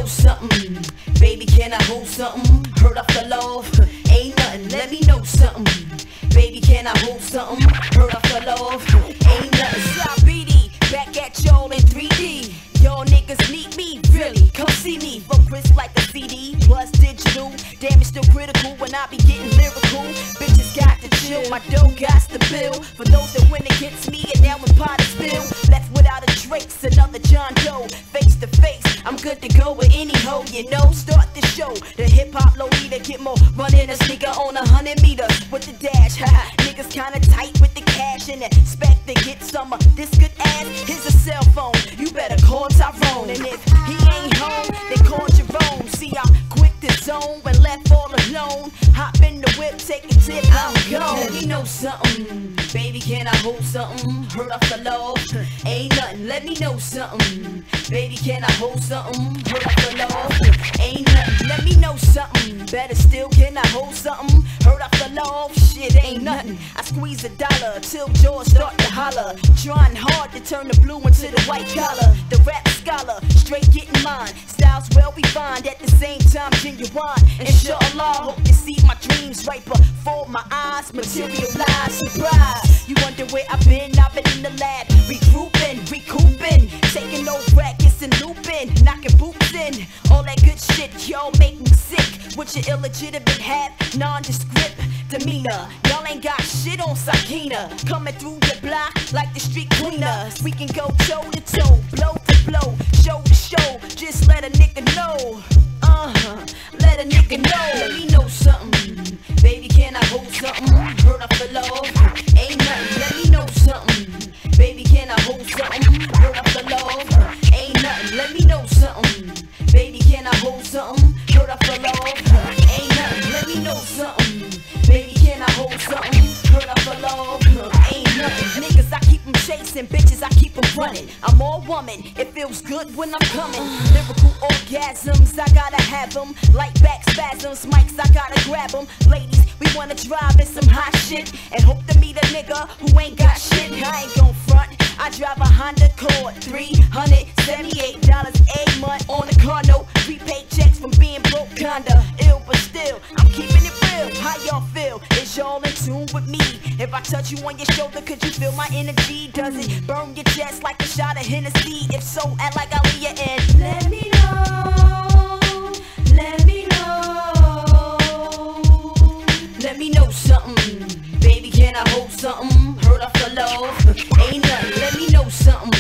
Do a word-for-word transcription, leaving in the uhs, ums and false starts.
know something. Baby, can I hold something? Heard off the love, ain't nothing. Let me know something. Baby, can I hold something? Heard off the love, ain't nothing. Stop B D, back at y'all in three D. Y'all niggas need me, really? Come see me. Flow crisp like the C D, plus digital. Damn, it's still critical when I be getting lyrical. Bitches got to chill, my dough got to build. For those that win against me and now when pot is spilled. Left without a trace, another John Doe. Face to face, I'm good to go with any hoe, you know. Start the show, the hip hop Lolita get more running a sneaker on a hundred meters with the dash. Haha, niggas kinda tight with the cash and expect to get some of this good ass. Here's a cell phone, you better call Tyrone. And if he ain't home, then call Jerome. See, I'm quick to zone when left all alone. Hop in the whip, take a tip, I'm gone. Let me know something, baby, can I hold something? Heard off the love, ain't nothing. Let me know something, baby, can I hold something? Heard off the love, ain't nothing. Let me know something, better still, can I hold something? Heard off the love, shit ain't nothing. I squeeze a dollar till jaws start to holler. Trying hard to turn the blue into the white collar. The rap scholar, straight getting mine. Styles well refined, at the same time genuine. Inshallah, hope to see my dreams right before my eyes materialize. Surprise, you wonder where I've been? I've been in the lab, regrouping, recouping, taking no brackets and looping, knocking boots in. All that good shit, y'all make me sick. With your illegitimate hat, nondescript demeanor. Y'all ain't got shit on Sakina. Coming through the block like the street cleaners. We can go toe to toe, blow to blow, show to show. Just let a nigga know. Uh-huh, let a nigga know. Let me know something, baby, can I hold something? Heard off the love, ain't nothing. Let me know something, baby, can I hold something? Heard off the love, ain't nothing. Let me know something, baby, can I hold something? Heard off the love, ain't nothing. Let me know something, baby, can I hold something? Heard off the love, ain't nothing. Niggas, I keep them chasing, bitches, I keep them running. I'm all woman, it feels good when I'm coming. Lyrical orgasms, I gotta have them. Light back spasms, mics, I gotta grab them. Ladies, we wanna drive in some hot shit and hope to meet a nigga who ain't got shit. I ain't gon' front, I drive a Honda Accord, three hundred seventy-eight dollars a month on the car note. Prepaid checks from being broke, kinda ill, but still, I'm keeping it real. How y'all feel? Is y'all in tune with me? If I touch you on your shoulder, could you feel my energy? Does it burn your chest like a shot of Hennessy? If so, act like Aaliyah and let me know, let me know, let me know something, baby, can I hold something? Heard off the love, ain't nothing. Let me know something,